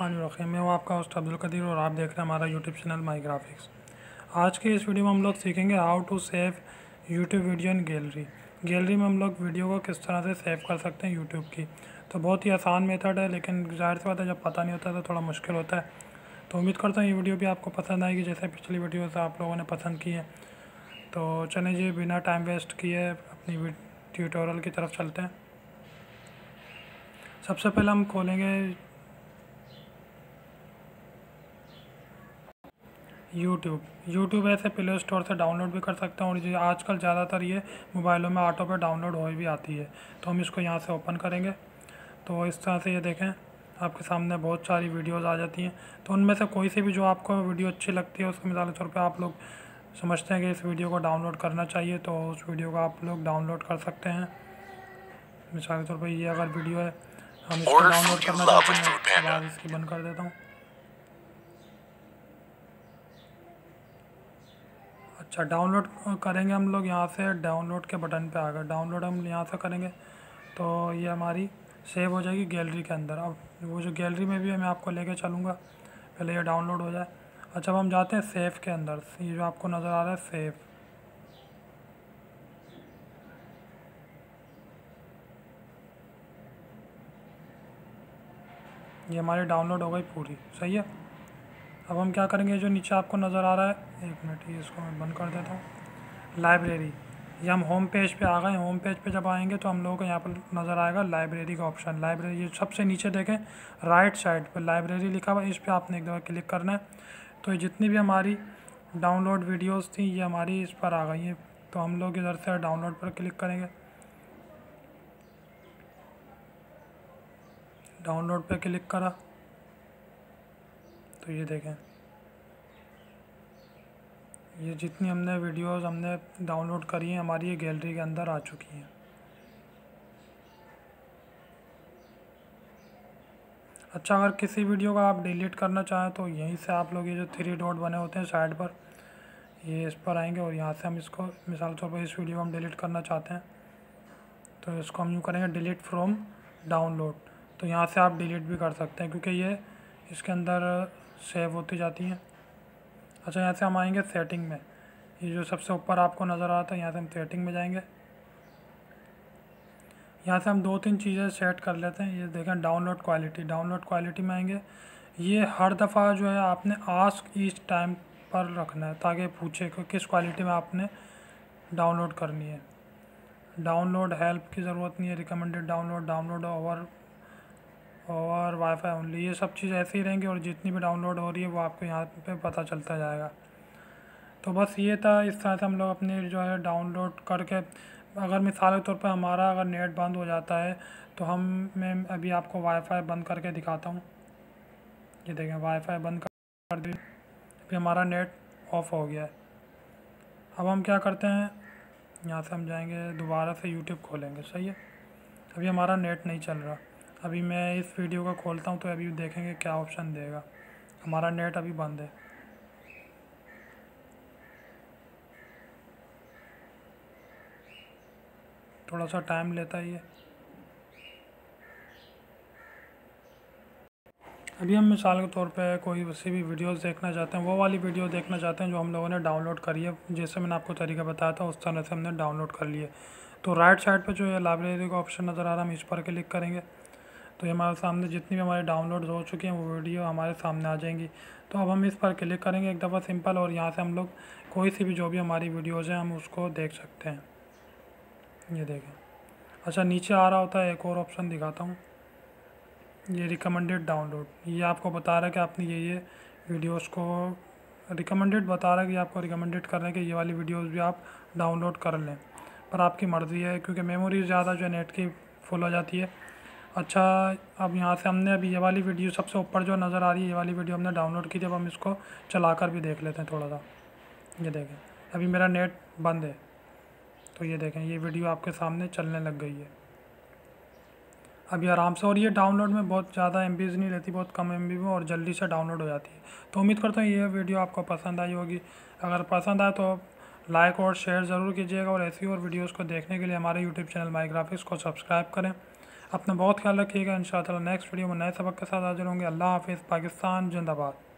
बिस्मिल्लाहिर्रहमानिर्रहीम। मैं हूँ आपका होस्ट अब्दुल कदीर और आप देख रहे हैं हमारा यूट्यूब चैनल माई ग्राफिक्स। आज के इस वीडियो में हम लोग सीखेंगे how to save YouTube video in gallery. Gallery में हम लोग वीडियो को किस तरह से सेव कर सकते हैं यूट्यूब की। तो बहुत ही आसान मेथड है, लेकिन जाहिर सी बात है जब पता नहीं होता है तो थोड़ा मुश्किल होता है। तो उम्मीद करता हूँ ये वीडियो भी आपको पसंद आएगी, जैसे पिछली वीडियो से आप लोगों ने पसंद की है। तो चलिए जी, बिना टाइम वेस्ट किए अपनी ट्यूटोरियल की तरफ चलते हैं। सबसे पहले हम खोलेंगे यूट्यूब ऐसे प्ले स्टोर से डाउनलोड भी कर सकते हैं, और ये आजकल ज़्यादातर ये मोबाइलों में ऑटो पे डाउनलोड हो भी आती है। तो हम इसको यहाँ से ओपन करेंगे तो इस तरह से ये देखें आपके सामने बहुत सारी वीडियोज़ आ जाती हैं। तो उनमें से कोई सी भी जो आपको वीडियो अच्छी लगती है उसको मिसाल के तौर पर आप लोग समझते हैं कि इस वीडियो को डाउनलोड करना चाहिए, तो उस वीडियो को आप लोग डाउनलोड कर सकते हैं। मिसाल के तौर पर ये अगर वीडियो है, हम इसको डाउनलोड करना चाहते हैं, उसके बाद इसकी बंद कर देता हूँ। अच्छा, डाउनलोड करेंगे हम लोग यहाँ से डाउनलोड के बटन पे आकर डाउनलोड हम यहाँ से करेंगे तो ये हमारी सेव हो जाएगी गैलरी के अंदर। अब वो जो गैलरी में भी है मैं आपको लेके चलूँगा, पहले ये डाउनलोड हो जाए। अच्छा, अब हम जाते हैं सेव के अंदर। ये जो आपको नज़र आ रहा है सेव, ये हमारी डाउनलोड हो गई पूरी, सही है। अब हम क्या करेंगे, जो नीचे आपको नज़र आ रहा है, एक मिनट ये इसको मैं बंद कर देता हूँ, लाइब्रेरी। ये हम होम पेज पे आ गए। होम पेज पे जब आएंगे तो हम लोगों को यहाँ पर नज़र आएगा लाइब्रेरी का ऑप्शन। लाइब्रेरी ये सबसे नीचे देखें राइट साइड पर लाइब्रेरी लिखा हुआ है, इस पर आपने एक दफ़ा क्लिक करना है। तो ये जितनी भी हमारी डाउनलोड वीडियोस थी ये हमारी इस पर आ गई हैं। तो हम लोग इधर से डाउनलोड पर क्लिक करेंगे, डाउनलोड पे क्लिक करा तो ये देखें ये जितनी हमने वीडियोस हमने डाउनलोड करी हैं हमारी ये गैलरी के अंदर आ चुकी हैं। अच्छा, अगर किसी वीडियो का आप डिलीट करना चाहें तो यहीं से आप लोग ये जो 3 डॉट बने होते हैं साइड पर, ये इस पर आएंगे और यहाँ से हम इसको मिसाल के तौर पर इस वीडियो को हम डिलीट करना चाहते हैं तो इसको हम यूँ करेंगे डिलीट फ्रॉम डाउनलोड। तो यहाँ से आप डिलीट भी कर सकते हैं क्योंकि ये इसके अंदर सेव होती जाती हैं। अच्छा, यहाँ से हम आएंगे सेटिंग में। ये जो सबसे ऊपर आपको नज़र आ रहा था, यहाँ से हम सेटिंग में जाएंगे। यहाँ से हम 2-3 चीज़ें सेट कर लेते हैं। ये देखें डाउनलोड क्वालिटी में आएंगे। ये हर दफ़ा जो है आपने आस्क ईच टाइम पर रखना है ताकि पूछे कि किस क्वालिटी में आपने डाउनलोड करनी है। डाउनलोड हेल्प की ज़रूरत नहीं है, रिकमेंडेड डाउनलोड और वाईफाई ओनली, ये सब चीज़ ऐसे ही रहेंगी और जितनी भी डाउनलोड हो रही है वो आपको यहाँ पे पता चलता जाएगा। तो बस ये था, इस तरह से हम लोग अपने जो है डाउनलोड करके, अगर मिसाल के तौर पर हमारा अगर नेट बंद हो जाता है तो मैं अभी आपको वाईफाई बंद करके दिखाता हूँ। ये देखें वाईफाई बंद कर दिया, अभी हमारा नेट ऑफ हो गया है। अब हम क्या करते हैं, यहाँ से हम जाएंगे दोबारा से यूट्यूब खोलेंगे, सही है। अभी हमारा नेट नहीं चल रहा, अभी मैं इस वीडियो का खोलता हूँ तो अभी देखेंगे क्या ऑप्शन देगा। हमारा नेट अभी बंद है। थोड़ा सा टाइम लेता है ये। अभी हम मिसाल के तौर पे कोई वैसी भी वीडियोस देखना चाहते हैं, वो वाली वीडियो देखना चाहते हैं जो हम लोगों ने डाउनलोड करी है, जैसे मैंने आपको तरीका बताया था उस तरह से हमने डाउनलोड कर लिए। तो राइट साइड पे जो है लाइब्रेरी का ऑप्शन नज़र आ रहा है, हम इस पर क्लिक करेंगे तो ये हमारे सामने जितनी भी हमारी डाउनलोड हो चुकी हैं वो वीडियो हमारे सामने आ जाएंगी। तो अब हम इस पर क्लिक करेंगे एक दफ़ा सिंपल, और यहाँ से हम लोग कोई सी भी जो भी हमारी वीडियोज़ हैं हम उसको देख सकते हैं। ये देखें। अच्छा, नीचे आ रहा होता है एक और ऑप्शन दिखाता हूँ, ये रिकमेंडेड डाउनलोड। ये आपको बता रहा है कि आपने ये वीडियोस को रिकमेंडेड बता रहा है कि आपको रिकमेंडेड कर रहे हैं कि ये वाली वीडियोस भी आप डाउनलोड कर लें, पर आपकी मर्ज़ी है क्योंकि मेमोरी ज़्यादा जो नेट की फुल हो जाती है। अच्छा, अब यहाँ से हमने अभी ये वाली वीडियो सबसे ऊपर जो नज़र आ रही है ये वाली वीडियो हमने डाउनलोड की थी। अब हम इसको चलाकर भी देख लेते हैं थोड़ा सा। ये देखें अभी मेरा नेट बंद है तो ये देखें ये वीडियो आपके सामने चलने लग गई है अभी आराम से। और ये डाउनलोड में बहुत ज़्यादा एमबीज़ नहीं रहती, बहुत कम एमबी में और जल्दी से डाउनलोड हो जाती है। तो उम्मीद करता हूँ ये वीडियो आपको पसंद आई होगी। अगर पसंद आए तो लाइक और शेयर ज़रूर कीजिएगा, और ऐसी और वीडियोस को देखने के लिए हमारे यूट्यूब चैनल माई ग्राफिक्स को सब्सक्राइब करें। अपना बहुत ख्याल रखिएगा। इंशाअल्लाह नेक्स्ट वीडियो में नए सबक के साथ हाजिर होंगे। अल्लाह हाफिज़। पाकिस्तान जिंदाबाद।